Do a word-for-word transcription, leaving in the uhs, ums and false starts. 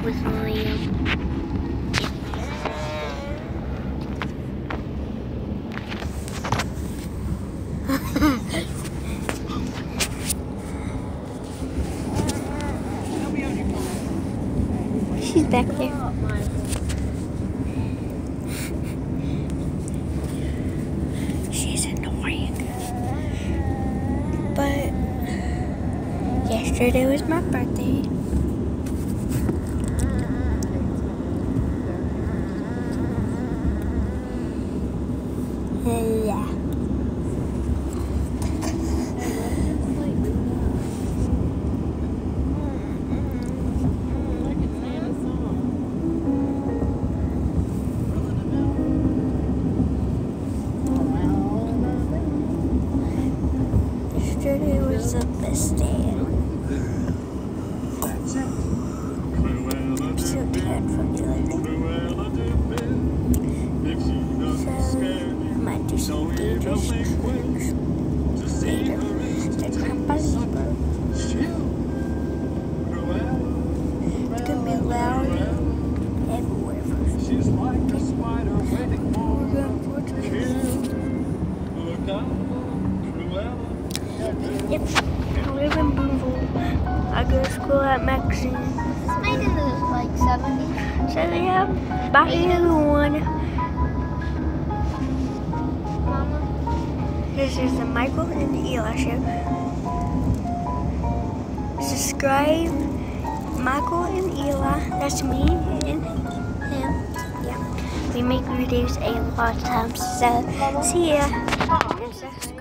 with Liam. She's back there. She's annoying. But yesterday was my birthday. Yeah. Yesterday was the best day. I'm so tired from Lilly. So I might do some dangerous tricks later. The Grandpa Zebra. It's gonna be loud everywhere for She's like a spider waiting for We're going for a trip. Yep, I live in Boonville. I go to school at Maxine. This made in the like seventies. So yeah, bye everyone. Mama. This is the Michael and the Eli show. Subscribe, Michael and Eli. That's me and him. Yeah, we make videos a lot of times. So see ya.